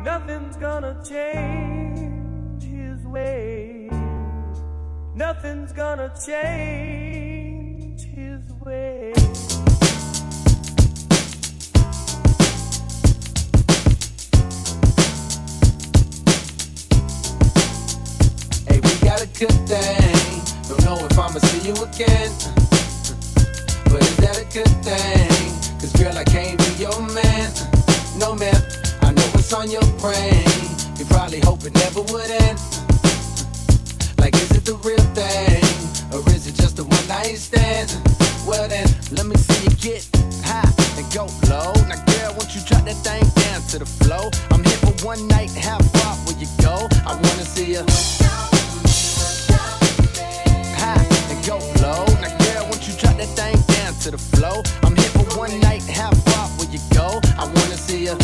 Nothing's gonna change his way. Nothing's gonna change his way. Hey, we got a good thing. Don't know if I'ma see you again, but is that a good thing? Cause girl, I can't be your man. No man, I know what's on your brain. You probably hope it never would end. Like, is it the real thing, or is it just a one night stand? Well then, let me see you get high and go low. Now girl, won't you drop that thing down to the flow? I'm here for one night, how far will you go? I wanna see you high and go low. Now girl, won't you drop that thing down to the flow? I'm here for one night, how far will you go? I wanna see you.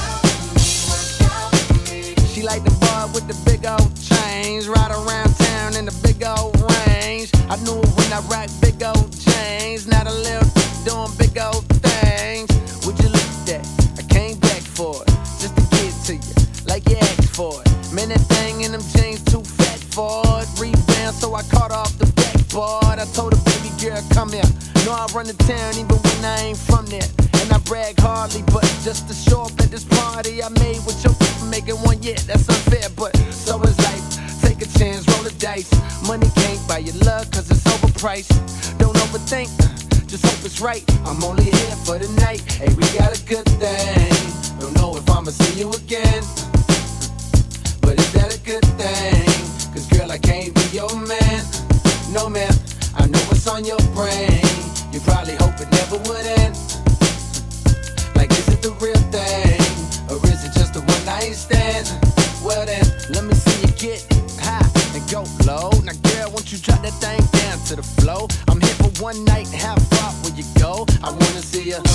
She like the boy with the big old chains, ride around town in the big old range. I knew it when I rock big old chains, not a little doing big old things. Would you look at that? I came back for it, just to get to you, like you asked for it. Man, that thing in them jeans too fat for it. Rebound, so I caught off the backboard. I told her, baby girl, come here. Know I run the town even when I ain't from there. And I brag hardly, but just to show up at this party I made with your making one, yeah, that's unfair, but so is life. Take a chance, roll the dice. Money can't buy your love, cause it's overpriced. Don't overthink, just hope it's right. I'm only here for the night. Hey, we got a good thing. Don't know if I'ma see you again, but is that a good thing? Cause girl, I can't be your man. No man, I know what's on your brain. You probably hope it never would end. Like, is it the real thing, or is it just a one night stand? Well then, let me see you get high and go low. Now girl, won't you drop that thing down to the flow? I'm here for one night, how far will you go? I wanna see you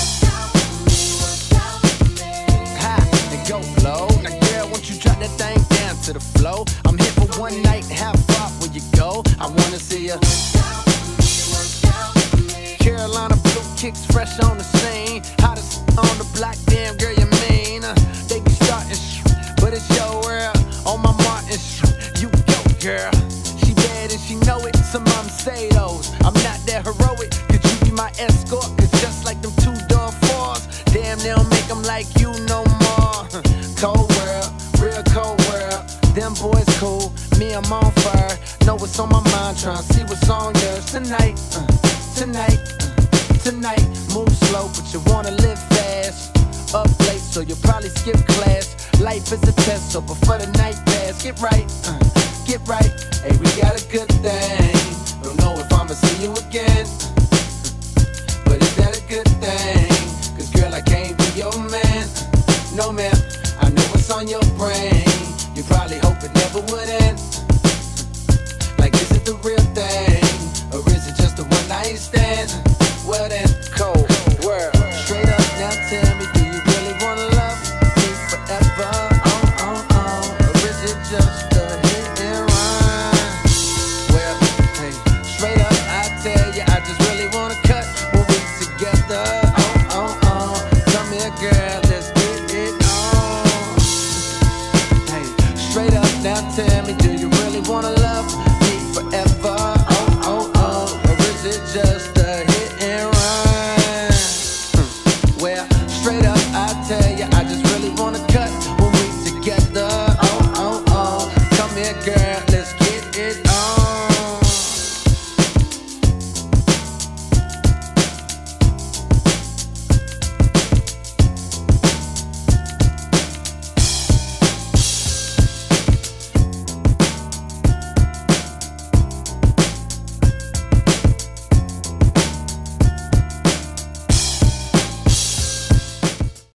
high and go low. Now girl, won't you drop that thing down to the flow? I'm here for one night, how far will you go? I wanna see you. Carolina blue kicks fresh on the scene, hottest on the block, damn girl, you mean? They be starting but it's your world. On my Martin, you go, girl. She bad and she know it, some of them say those. I'm not that heroic, could you be my escort? Cause just like them two-door fours, damn, they don't make them like you no more. Cold world, real cold world. Them boys cool, me, I'm on fire. Know what's on my mind, tryna see what's on yours tonight. Tonight, move slow, but you wanna live fast. Up late, so you'll probably skip class. Life is a test, so before the night pass, get right. Hey, we got a good thing. Don't know if I'ma see you again, but is that a good thing? Cause girl, I can't be your man. No man, I know what's on your brain.